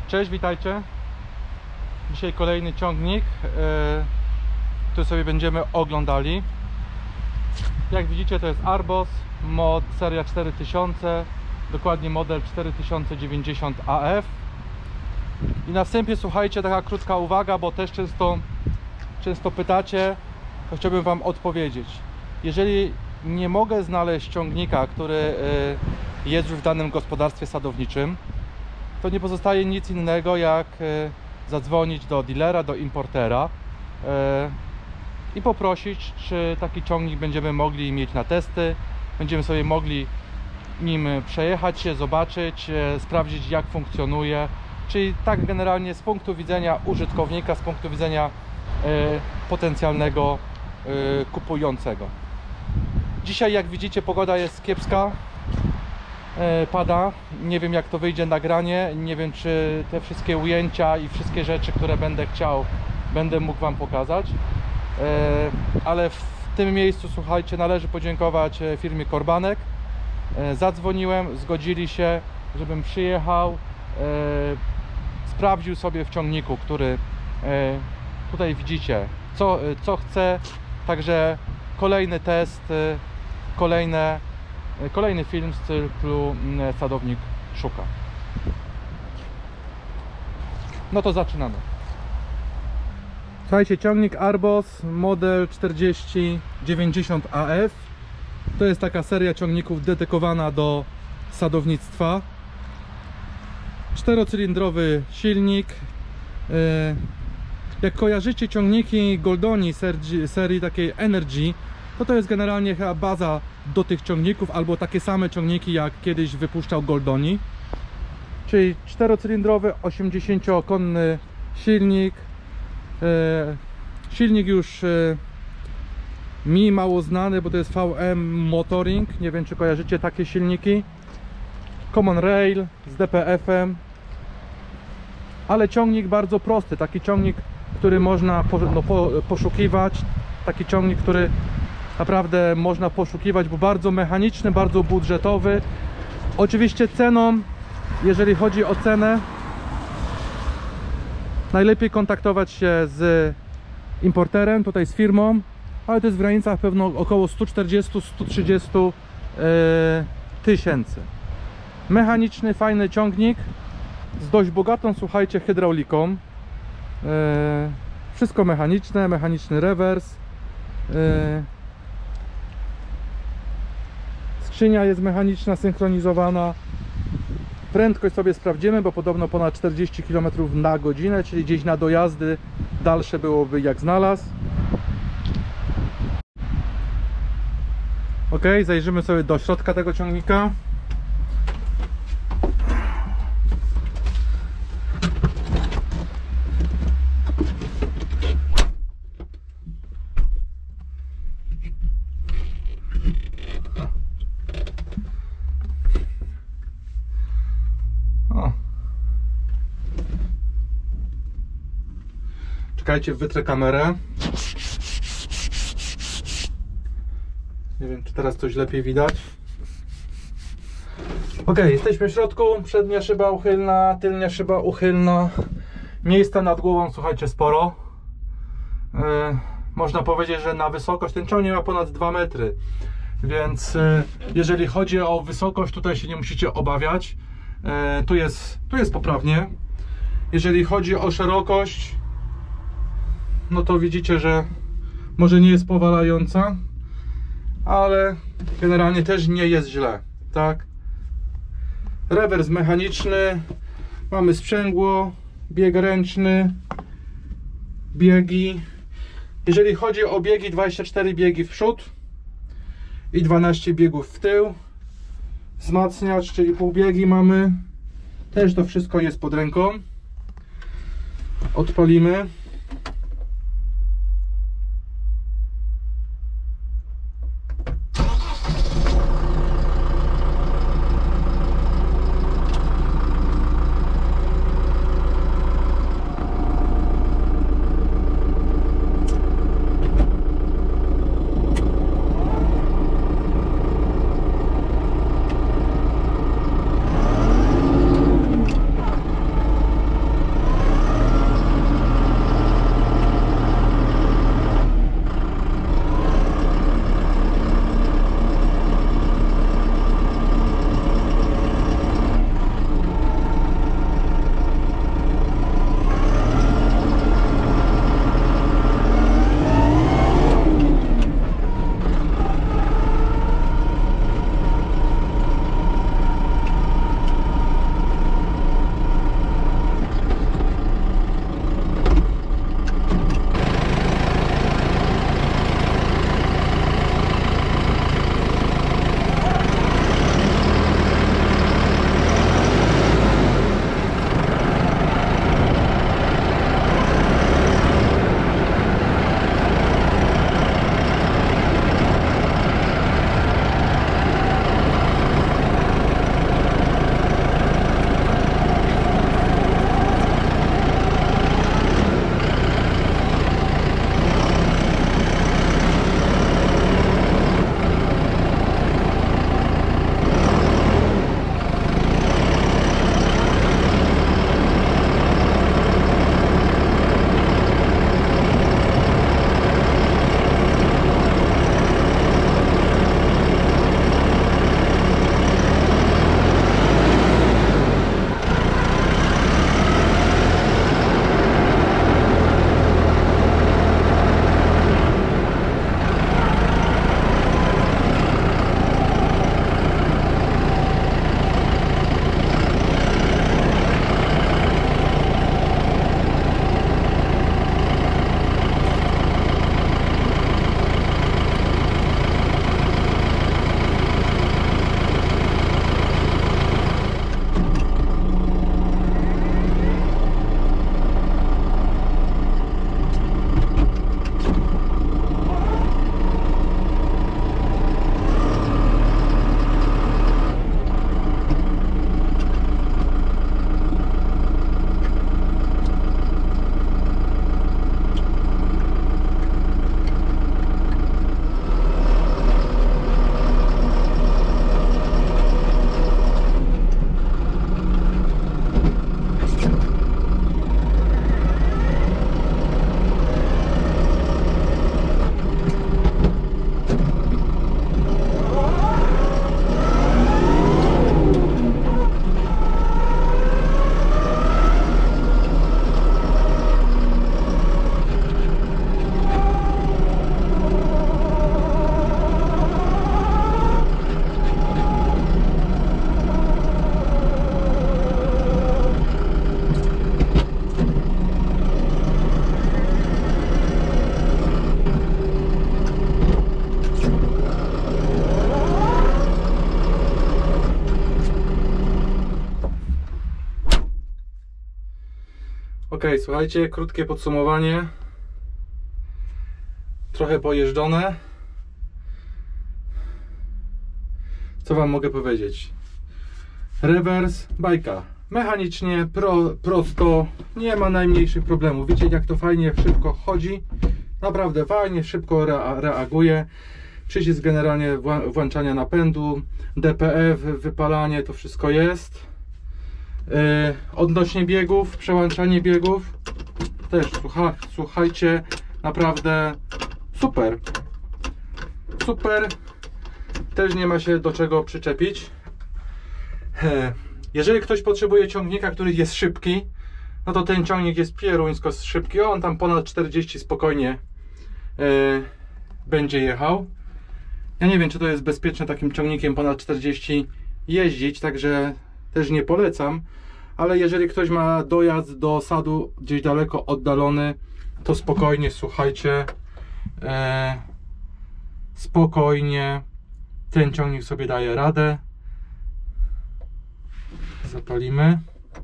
Cześć, witajcie. Dzisiaj kolejny ciągnik, który sobie będziemy oglądali. Jak widzicie, to jest Arbos mod seria 4000, dokładnie model 4090 AF. I na wstępie, słuchajcie, taka krótka uwaga, bo też często pytacie, to chciałbym wam odpowiedzieć. Jeżeli nie mogę znaleźć ciągnika, który jest już w danym gospodarstwie sadowniczym, to nie pozostaje nic innego jak zadzwonić do dealera, do importera i poprosić, czy taki ciągnik będziemy mogli mieć na testy. Będziemy sobie mogli nim przejechać się, zobaczyć, sprawdzić, jak funkcjonuje. Czyli tak generalnie z punktu widzenia użytkownika, z punktu widzenia potencjalnego kupującego. Dzisiaj, jak widzicie, pogoda jest kiepska. Pada, nie wiem, jak to wyjdzie nagranie, nie wiem, czy te wszystkie ujęcia i wszystkie rzeczy, które będę chciał, będę mógł wam pokazać, ale w tym miejscu, słuchajcie, należy podziękować firmie Korbanek. Zadzwoniłem, zgodzili się, żebym przyjechał, sprawdził sobie w ciągniku, który tutaj widzicie, co chce. Także kolejny test, kolejny film z cyklu Sadownik Szuka. No to zaczynamy. Słuchajcie, ciągnik Arbos model 4090 AF. To jest taka seria ciągników dedykowana do sadownictwa. Czterocylindrowy silnik. Jak kojarzycie ciągniki Goldoni serii takiej Energy, to jest generalnie chyba baza do tych ciągników, albo takie same ciągniki, jak kiedyś wypuszczał Goldoni. Czyli czterocylindrowy, 80-konny silnik. Silnik już mi mało znany, bo to jest VM Motoring. Nie wiem, czy kojarzycie takie silniki. Common Rail z DPF-em. Ale ciągnik bardzo prosty. Taki ciągnik, który można poszukiwać. Taki ciągnik, który naprawdę można poszukiwać, bo bardzo mechaniczny, bardzo budżetowy. Oczywiście ceną, jeżeli chodzi o cenę, najlepiej kontaktować się z importerem, tutaj z firmą, ale to jest w granicach pewno około 140-130 tysięcy. Mechaniczny, fajny ciągnik z dość bogatą, słuchajcie, hydrauliką. Wszystko mechaniczne, mechaniczny rewers. Skrzynia jest mechaniczna, synchronizowana. Prędkość sobie sprawdzimy, bo podobno ponad 40 km na godzinę, czyli gdzieś na dojazdy dalsze byłoby jak znalazł. Ok, zajrzymy sobie do środka tego ciągnika. Czekajcie, wytrę kamerę. Nie wiem, czy teraz coś lepiej widać. Ok, jesteśmy w środku. Przednia szyba uchylna, tylnia szyba uchylna. Miejsca nad głową, słuchajcie, sporo. Można powiedzieć, że na wysokość ten ciągnik ma ponad 2 metry. Więc jeżeli chodzi o wysokość, tutaj się nie musicie obawiać. Tu jest poprawnie. Jeżeli chodzi o szerokość, no to widzicie, że może nie jest powalająca, ale generalnie też nie jest źle, tak? Rewers mechaniczny, mamy sprzęgło, bieg ręczny, biegi. Jeżeli chodzi o biegi, 24 biegi w przód i 12 biegów w tył. Wzmacniacz, czyli półbiegi mamy. Też to wszystko jest pod ręką. Odpalimy. Ok, słuchajcie, krótkie podsumowanie. Trochę pojeżdżone. Co wam mogę powiedzieć? Rewers, bajka. Mechanicznie, prosto, nie ma najmniejszych problemów. Wiecie, jak to fajnie, szybko chodzi. Naprawdę fajnie, szybko reaguje. Przycisk generalnie włączania napędu, DPF, wypalanie, to wszystko jest. Odnośnie biegów, przełączanie biegów też, słuchajcie, naprawdę super. Super. Też nie ma się do czego przyczepić. Jeżeli ktoś potrzebuje ciągnika, który jest szybki, no to ten ciągnik jest pieruńsko szybki. On tam ponad 40 spokojnie będzie jechał. Ja nie wiem, czy to jest bezpieczne takim ciągnikiem ponad 40 jeździć, także też nie polecam. Ale jeżeli ktoś ma dojazd do sadu gdzieś daleko oddalony, to spokojnie, słuchajcie, spokojnie ten ciągnik sobie daje radę. Zapalimy.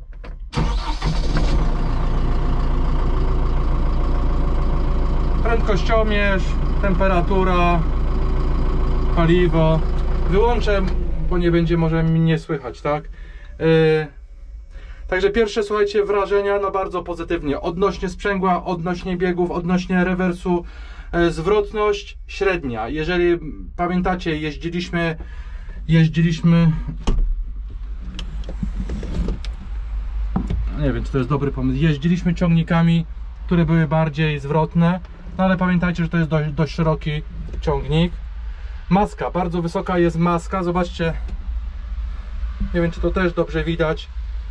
Prędkościomierz, temperatura, paliwo. Wyłączę, bo nie będzie może mnie słychać, tak? Także pierwsze, słuchajcie, wrażenia no bardzo pozytywnie. Odnośnie sprzęgła, odnośnie biegów, odnośnie rewersu, zwrotność średnia. Jeżeli pamiętacie, jeździliśmy nie wiem, czy to jest dobry pomysł. Jeździliśmy ciągnikami, które były bardziej zwrotne, no ale pamiętajcie, że to jest dość szeroki ciągnik. Maska, bardzo wysoka jest maska, zobaczcie, nie wiem, czy to też dobrze widać.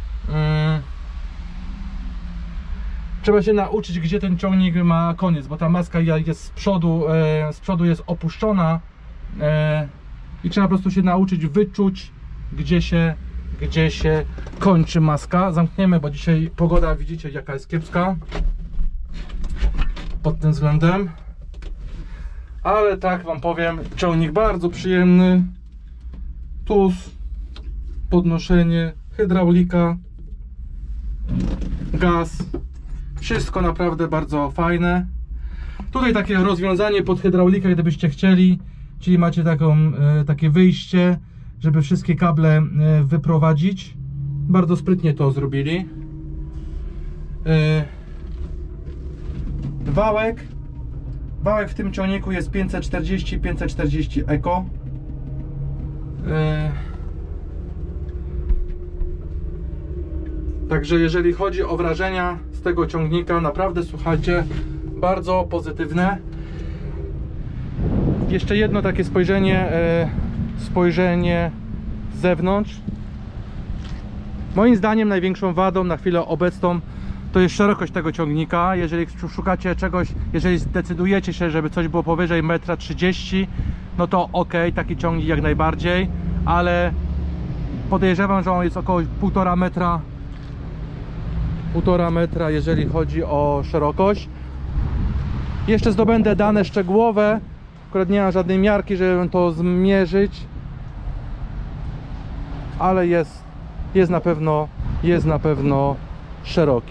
Trzeba się nauczyć, gdzie ten ciągnik ma koniec, bo ta maska jest z przodu jest opuszczona i trzeba po prostu się nauczyć wyczuć, gdzie się kończy maska. Zamkniemy, bo dzisiaj pogoda, widzicie, jaka jest kiepska pod tym względem. Ale tak wam powiem, ciągnik bardzo przyjemny. TUS, podnoszenie, hydraulika, gaz, wszystko naprawdę bardzo fajne. Tutaj takie rozwiązanie pod hydraulikę, gdybyście chcieli, czyli macie takie wyjście, żeby wszystkie kable wyprowadzić. Bardzo sprytnie to zrobili. Wałek w tym ciągniku jest 540 Eco. Także jeżeli chodzi o wrażenia z tego ciągnika, naprawdę, słuchajcie, bardzo pozytywne. Jeszcze jedno takie spojrzenie z zewnątrz. Moim zdaniem największą wadą na chwilę obecną to jest szerokość tego ciągnika. Jeżeli szukacie czegoś, jeżeli zdecydujecie się, żeby coś było powyżej 1,30 m, no to ok, taki ciągnik jak najbardziej, ale podejrzewam, że on jest około 1,5 metra, jeżeli chodzi o szerokość. Jeszcze zdobędę dane szczegółowe, akurat nie mam żadnej miarki, żeby to zmierzyć, ale jest na pewno szeroki.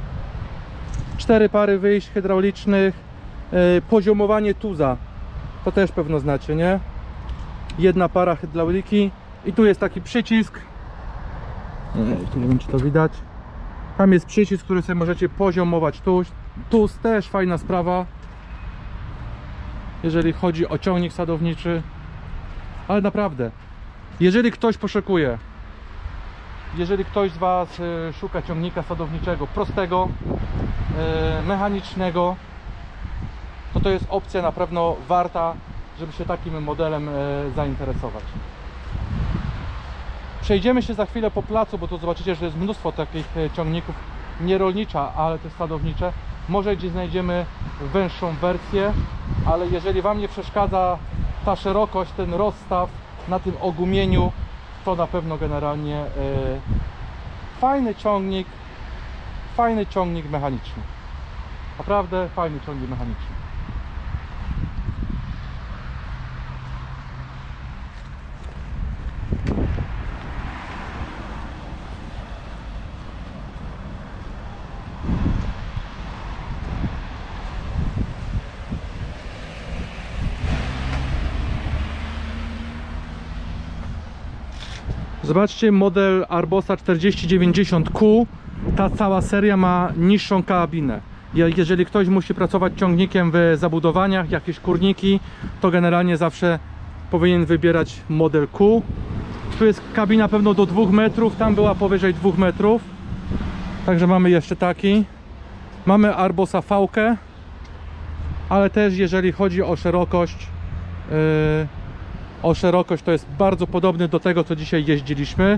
4 pary wyjść hydraulicznych, poziomowanie tuza, to też pewno znacie, nie? Jedna para hydrauliki i tu jest taki przycisk, nie wiem, czy to widać. Tam jest przycisk, który sobie możecie poziomować tuz, też fajna sprawa, jeżeli chodzi o ciągnik sadowniczy. Ale naprawdę, jeżeli ktoś poszukuje, jeżeli ktoś z was szuka ciągnika sadowniczego prostego, mechanicznego, to jest opcja na pewno warta, żeby się takim modelem zainteresować. Przejdziemy się za chwilę po placu, bo tu zobaczycie, że jest mnóstwo takich ciągników, nie rolnicza, ale też sadownicze. Może gdzieś znajdziemy węższą wersję, ale jeżeli wam nie przeszkadza ta szerokość, ten rozstaw na tym ogumieniu, to na pewno generalnie fajny ciągnik mechaniczny. Naprawdę fajny ciągnik mechaniczny. Zobaczcie, model Arbosa 4090Q. Ta cała seria ma niższą kabinę. Jeżeli ktoś musi pracować ciągnikiem w zabudowaniach, jakieś kurniki, to generalnie zawsze powinien wybierać model Q. Tu jest kabina pewno do 2 metrów, tam była powyżej 2 metrów. Także mamy jeszcze taki. Mamy Arbosa V-kę, ale też jeżeli chodzi o szerokość to jest bardzo podobny do tego, co dzisiaj jeździliśmy.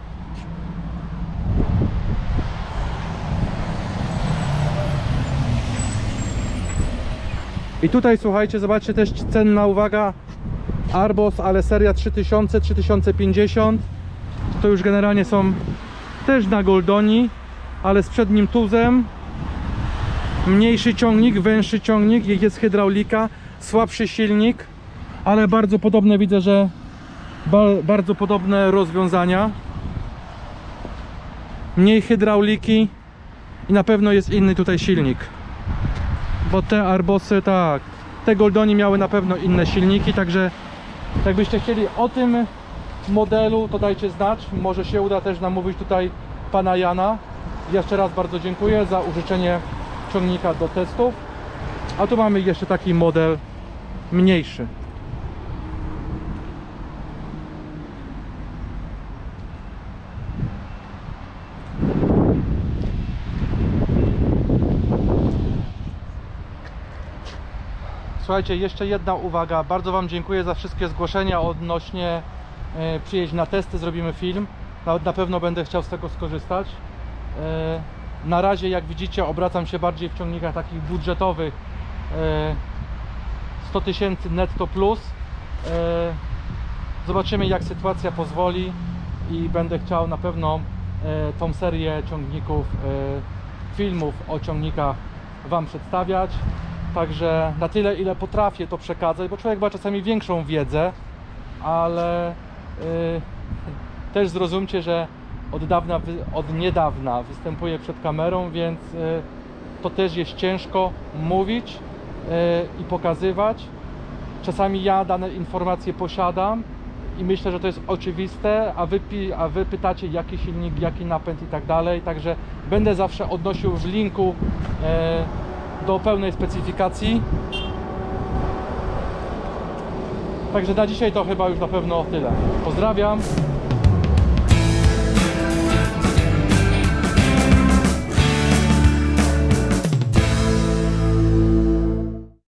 I tutaj słuchajcie, zobaczcie też cenna uwaga, Arbos, ale seria 3000, 3050. To już generalnie są też na Goldoni, ale z przednim tuzem. Mniejszy ciągnik, węższy ciągnik, jest hydraulika, słabszy silnik, ale bardzo podobne, widzę, że bardzo podobne rozwiązania. Mniej hydrauliki i na pewno jest inny tutaj silnik. Bo te Arbosy, tak, te Goldoni miały na pewno inne silniki, także jakbyście chcieli o tym modelu, to dajcie znać. Może się uda też namówić tutaj pana Jana. Jeszcze raz bardzo dziękuję za użyczenie ciągnika do testów. A tu mamy jeszcze taki model mniejszy. Słuchajcie, jeszcze jedna uwaga. Bardzo wam dziękuję za wszystkie zgłoszenia odnośnie przyjeźdź na testy, zrobimy film. Na pewno będę chciał z tego skorzystać. Na razie, jak widzicie, obracam się bardziej w ciągnikach takich budżetowych, 100 000 netto plus. Zobaczymy, jak sytuacja pozwoli i będę chciał na pewno tą serię ciągników, filmów o ciągnikach wam przedstawiać. Także na tyle, ile potrafię to przekazać, bo człowiek ma czasami większą wiedzę, ale też zrozumcie, że od niedawna występuję przed kamerą, więc to też jest ciężko mówić i pokazywać. Czasami ja dane informacje posiadam i myślę, że to jest oczywiste, a wy pytacie, jaki silnik, jaki napęd i tak dalej. Także będę zawsze odnosił w linku do pełnej specyfikacji. Także na dzisiaj to chyba już na pewno tyle. Pozdrawiam.